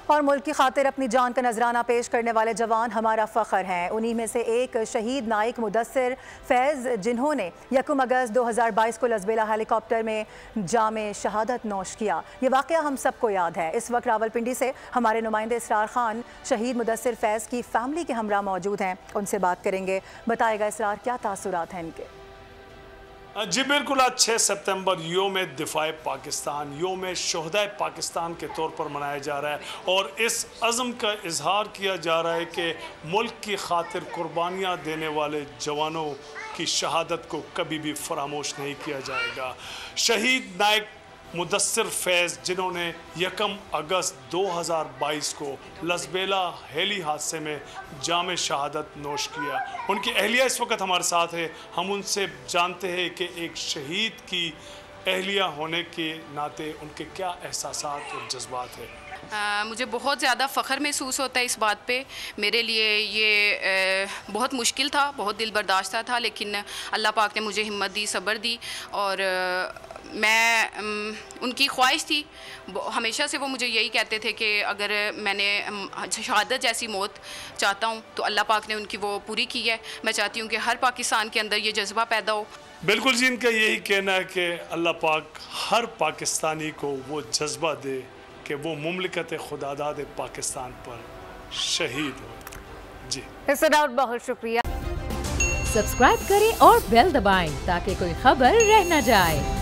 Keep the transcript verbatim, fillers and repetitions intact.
और मुल्क की खातिर अपनी जान का नजराना पेश करने वाले जवान हमारा फ़ख्र हैं। उन्हीं में से एक शहीद नाइक मुदस्सिर फैज़, जिन्होंने यकम अगस्त दो हज़ार बाईस को लसबेला हेलीकॉप्टर में जामे शहादत नोश किया। ये वाक़या हम सबको याद है। इस वक्त रावलपिंडी से हमारे नुमाइंदे इसरार खान शहीद मुदस्सिर फैज़ की फैमिली के हमरा मौजूद हैं, उनसे बात करेंगे। बताएगा इसरार, क्या तासुरात हैं इनके? जी बिल्कुल, आज छः सितंबर योम दिफाए पाकिस्तान, योम शोहदाए पाकिस्तान के तौर पर मनाया जा रहा है और इस अज़म का इजहार किया जा रहा है कि मुल्क की खातिर कुर्बानियाँ देने वाले जवानों की शहादत को कभी भी फरामोश नहीं किया जाएगा। शहीद नाइक मुदस्सिर फैज़, जिन्होंने यकम अगस्त दो हज़ार बाईस को लसबेला हेली हादसे में जामे शहादत नोश किया, उनकी अहलिया इस वक्त हमारे साथ है। हम उनसे जानते हैं कि एक शहीद की अहलिया होने के नाते उनके क्या एहसासात और जज्बात हैं। आ, मुझे बहुत ज़्यादा फ़ख्र महसूस होता है इस बात पे। मेरे लिए ये आ, बहुत मुश्किल था, बहुत दिल बर्दाश्त था, लेकिन अल्लाह पाक ने मुझे हिम्मत दी, सब्र दी और आ, मैं आ, उनकी ख्वाहिश थी। हमेशा से वो मुझे यही कहते थे कि अगर मैंने शहादत जैसी मौत चाहता हूँ तो अल्लाह पाक ने उनकी वो पूरी की है। मैं चाहती हूँ कि हर पाकिस्तान के अंदर ये जज्बा पैदा हो। बिल्कुल जी, इनका यही कहना है कि अल्लाह पाक हर पाकिस्तानी को वो जज्बा दे कि वो मुमलिकत खुदादाद पाकिस्तान पर शहीद हो। जी इसरार, बहुत शुक्रिया। सब्सक्राइब करें और बेल दबाएं ताकि कोई खबर रह न जाए।